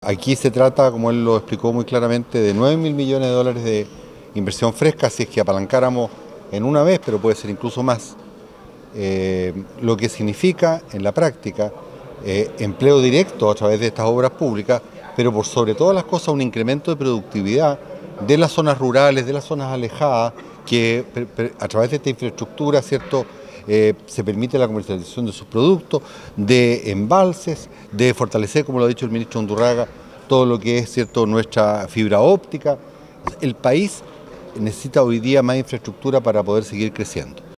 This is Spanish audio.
Aquí se trata, como él lo explicó muy claramente, de 9.000 millones de dólares de inversión fresca, si es que apalancáramos en una vez, pero puede ser incluso más, lo que significa en la práctica empleo directo a través de estas obras públicas, pero por sobre todas las cosas un incremento de productividad de las zonas rurales, de las zonas alejadas, que a través de esta infraestructura, ¿cierto?, se permite la comercialización de sus productos, de embalses, de fortalecer, como lo ha dicho el ministro Undurraga, todo lo que es, ¿cierto?, nuestra fibra óptica. El país necesita hoy día más infraestructura para poder seguir creciendo.